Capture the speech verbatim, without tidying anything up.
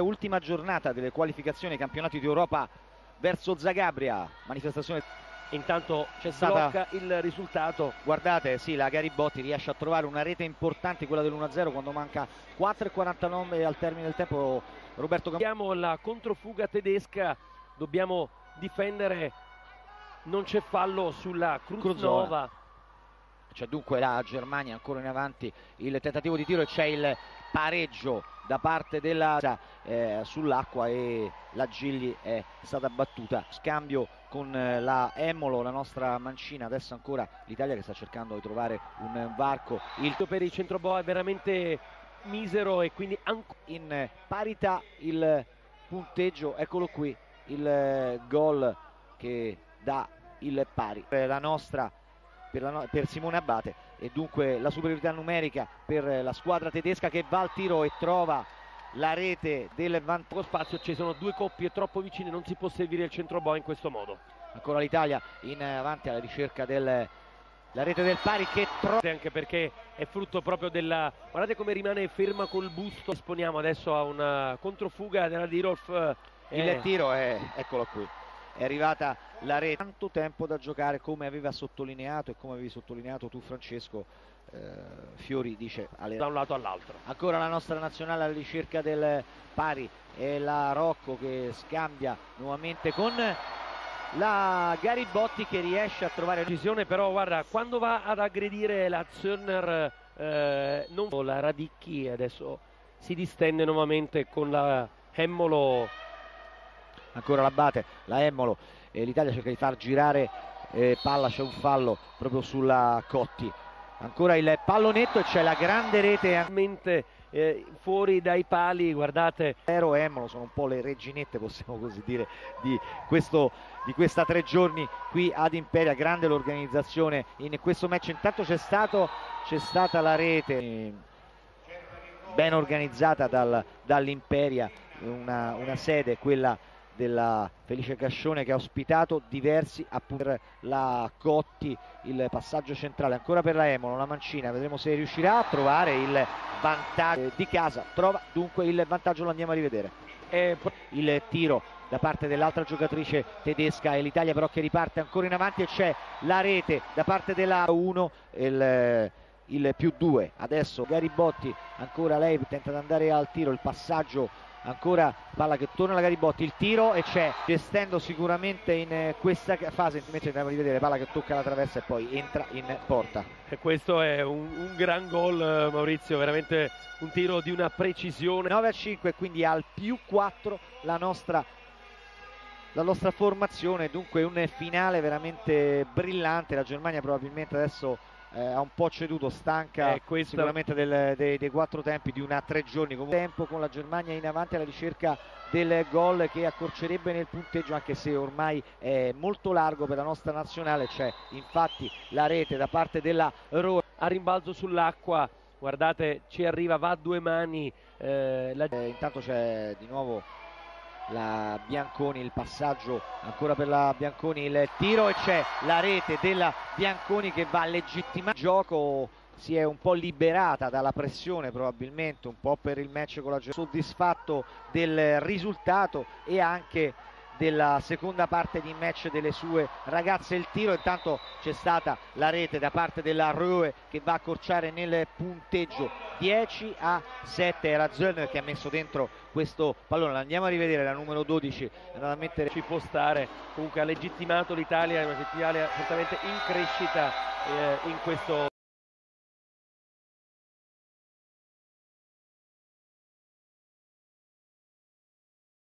ultima giornata delle qualificazioni ai campionati d'Europa verso Zagabria. Manifestazione. Intanto c'è stata il risultato. Guardate, sì, la Garibotti riesce a trovare una rete importante, quella dell'uno a zero, quando manca quattro e quarantanove al termine del tempo. Roberto Cam- Abbiamo la controfuga tedesca, dobbiamo difendere, non c'è fallo sulla Kruznova. C'è dunque la Germania ancora in avanti, il tentativo di tiro e c'è il pareggio da parte della eh, sull'acqua e la Gigli è stata battuta. Scambio con eh, la Emmolo, la nostra mancina. Adesso ancora l'Italia che sta cercando di trovare un varco. Il per il centroboa è veramente misero e quindi in parità il punteggio. Eccolo qui il eh, gol che dà il pari per la nostra Per, la, per Simone Abate, e dunque la superiorità numerica per la squadra tedesca, che va al tiro e trova la rete del vantaggio. Spazio, ci sono due coppie troppo vicine, non si può servire il centroboa in questo modo. Ancora l'Italia in avanti alla ricerca del la rete del pari, che trova, anche perché è frutto proprio della, guardate come rimane ferma col busto. Esponiamo adesso a una controfuga della Dirolf. Il eh. tiro è, eccolo qui, è arrivata la rete. Tanto tempo da giocare, come aveva sottolineato e come avevi sottolineato tu, Francesco. eh, Fiori dice alle... da un lato all'altro. Ancora la nostra nazionale alla ricerca del pari, e la Rocco che scambia nuovamente con la Garibotti, che riesce a trovare decisione. Però guarda, quando va ad aggredire la Zörner, eh, non la Radicchi, adesso si distende nuovamente con la Emmolo. Ancora la batte la Emmolo e l'Italia cerca di far girare eh, palla. C'è un fallo proprio sulla Cotti. Ancora il pallonetto e c'è la grande rete eh, fuori dai pali. Guardate, Ero e Emmolo sono un po' le reginette, possiamo così dire, di, questo, di questa tre giorni qui ad Imperia. Grande l'organizzazione in questo match. Intanto c'è stato c'è stata la rete eh, ben organizzata dal, dall'Imperia, una, una sede, quella della Felice Cascione, che ha ospitato diversi, appunto, per la Cotti. Il passaggio centrale ancora per la Emmolo, la mancina, vedremo se riuscirà a trovare il vantaggio di casa. Trova dunque il vantaggio, lo andiamo a rivedere. Eh, il tiro da parte dell'altra giocatrice tedesca, e l'Italia però che riparte ancora in avanti, e c'è la rete da parte della uno, il, il più due. Adesso Garibotti, ancora lei tenta di andare al tiro, il passaggio, ancora palla che torna alla Garibotti, il tiro, e c'è, gestendo sicuramente in questa fase. Invece andiamo a rivedere, palla che tocca la traversa e poi entra in porta. E questo è un, un gran gol, Maurizio, veramente un tiro di una precisione. Nove a cinque, quindi al più quattro la nostra la nostra formazione. Dunque un finale veramente brillante. La Germania probabilmente adesso Eh, ha un po' ceduto, stanca eh, questa... sicuramente del, dei, dei quattro tempi di una tre giorni. Comunque tempo con la Germania in avanti alla ricerca del gol che accorcerebbe nel punteggio, anche se ormai è molto largo per la nostra nazionale. C'è infatti la rete da parte della Roma. A rimbalzo sull'acqua, guardate, ci arriva, va a due mani. eh, la... eh, intanto c'è di nuovo la Bianconi, il passaggio ancora per la Bianconi, il tiro, e c'è la rete della Bianconi che va a legittimare il gioco. Si è un po' liberata dalla pressione, probabilmente un po' per il match con la Germania, soddisfatto del risultato e anche della seconda parte di match delle sue ragazze. Il tiro, intanto c'è stata la rete da parte della Röhe che va a accorciare nel punteggio. Dieci a sette, era Zörner che ha messo dentro questo pallone. Andiamo a rivedere la numero dodici, andata a mettere... ci può stare. Comunque ha legittimato l'Italia, è un'Italia certamente in crescita eh, in questo